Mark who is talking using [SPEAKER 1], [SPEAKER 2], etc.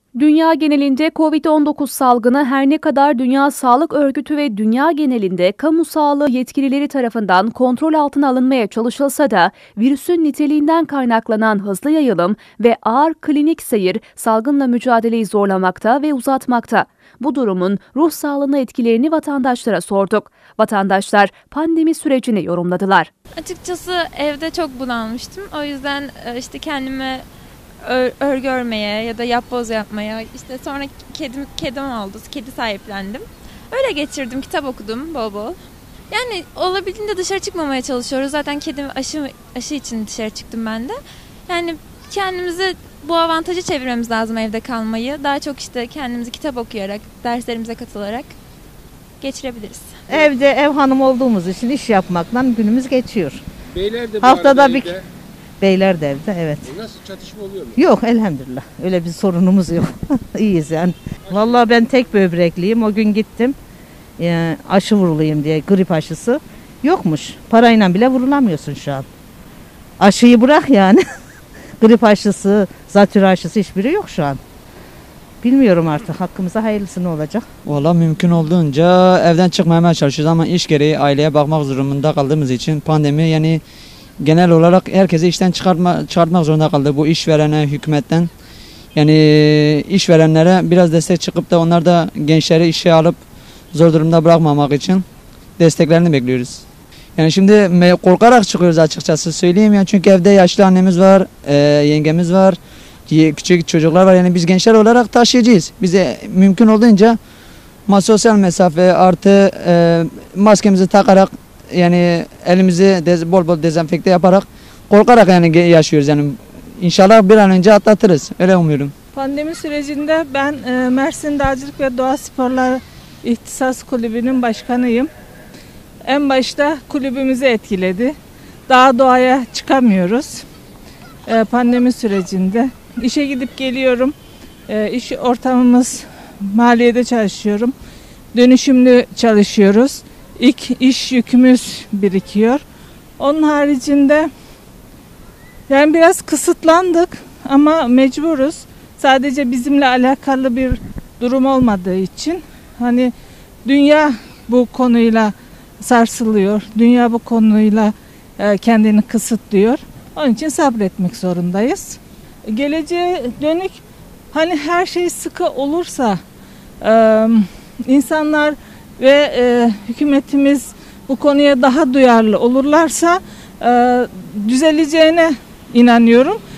[SPEAKER 1] Dünya genelinde Covid-19 salgını her ne kadar Dünya Sağlık Örgütü ve dünya genelinde kamu sağlığı yetkilileri tarafından kontrol altına alınmaya çalışılsa da virüsün niteliğinden kaynaklanan hızlı yayılım ve ağır klinik seyir salgınla mücadeleyi zorlamakta ve uzatmakta. Bu durumun ruh sağlığına etkilerini vatandaşlara sorduk. Vatandaşlar pandemi sürecini yorumladılar.
[SPEAKER 2] Açıkçası evde çok bunalmıştım. O yüzden işte kendime örgü örmeye ya da yapboz yapmaya, işte sonra kedim oldu, kedi sahiplendim. Öyle geçirdim, kitap okudum bol bol. Yani olabildiğince dışarı çıkmamaya çalışıyoruz. Zaten kedim aşı için dışarı çıktım ben de. Yani kendimizi bu avantajı çevirmemiz lazım, evde kalmayı. Daha çok işte kendimizi kitap okuyarak, derslerimize katılarak geçirebiliriz.
[SPEAKER 3] Evde ev hanım olduğumuz için iş yapmakla günümüz geçiyor.
[SPEAKER 4] Beyler de
[SPEAKER 3] haftada bir Beyler de evde, evet.
[SPEAKER 4] Nasıl, çatışma oluyor mu?
[SPEAKER 3] Yok, elhamdülillah. Öyle bir sorunumuz yok. İyiyiz yani. Vallahi ben tek böbrekliyim. O gün gittim. Aşı vurulayım diye, grip aşısı. Yokmuş. Parayla bile vurulamıyorsun şu an. Aşıyı bırak yani. Grip aşısı, zatürre aşısı hiçbiri yok şu an. Bilmiyorum artık, hakkımıza hayırlısı ne olacak?
[SPEAKER 5] Valla mümkün olduğunca evden çıkmamaya çalışıyoruz ama iş gereği aileye bakmak durumunda kaldığımız için pandemi yani genel olarak herkese işten çıkartmak zorunda kaldı, bu işverene, hükümetten. Yani işverenlere biraz destek çıkıp da onlar da gençleri işe alıp zor durumda bırakmamak için desteklerini bekliyoruz. Yani şimdi korkarak çıkıyoruz açıkçası söyleyeyim yani, çünkü evde yaşlı annemiz var, yengemiz var, küçük çocuklar var, yani biz gençler olarak taşıyıcıyız. Bize mümkün olduğunca sosyal mesafe artı maskemizi takarak, yani elimizi bol bol dezenfekte yaparak, korkarak yani yaşıyoruz yani. İnşallah bir an önce atlatırız, öyle umuyorum.
[SPEAKER 6] Pandemi sürecinde ben Mersin Dağcılık ve Doğa Sporları İhtisas Kulübü'nün başkanıyım. En başta kulübümüzü etkiledi. Daha doğaya çıkamıyoruz pandemi sürecinde. İşe gidip geliyorum. İş ortamımız, maliyede çalışıyorum. Dönüşümlü çalışıyoruz. İlk iş yükümüz birikiyor. Onun haricinde yani biraz kısıtlandık ama mecburuz. Sadece bizimle alakalı bir durum olmadığı için hani dünya bu konuyla sarsılıyor. Dünya bu konuyla kendini kısıtlıyor. Onun için sabretmek zorundayız. Geleceğe dönük hani her şey sıkı olursa, insanlar ve hükümetimiz bu konuya daha duyarlı olurlarsa düzeleceğine inanıyorum.